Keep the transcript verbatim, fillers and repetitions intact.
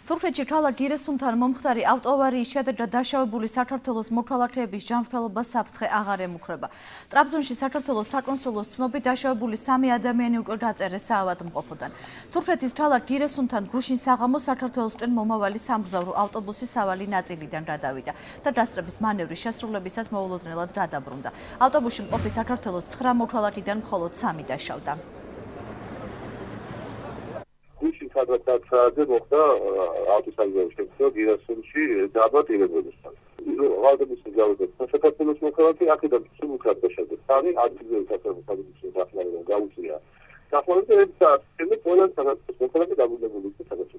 თურქეთში თვალა გირესუნთან მომხდარი ავტოავარიის შედეგად დაშავებული საქართველოს მოქალაქეების ჯანმრთელობა საფრთხე აღარ ემუქრება. ტრაბზონში საქართველოს საკონსულოს ცნობით დაშავებული სამი ადამიანი უკვე დაწერეს საავადმყოფოდან. თურქეთის თვალა გირესუნთან გუშინ საღამოს საქართველოსკენ მომავალი სამგზავრო ავტობუსის სავალი ნაწილიდან გადავიდა და დასწრების მანევრის შესრულებისას მოულოდნელად გადაბრუნდა. ავტობუსში მყოფი საქართველოს ცხრა მოქალაქიდან მხოლოდ სამი დაშავდა. Sadece nokta altı sayıları şeklinde Giresun'u dağıtılmıştır. Aldığımız cevabı. Fakat mukavemet akıda bütün mukaddeşedir. Tarihi adilleri tasarruf edilmiştir. Takmalarının gavutuya. Takmaların en sağ sistemi Poland sanatçısı mukavemet adilleri bulunduğu sanatçı.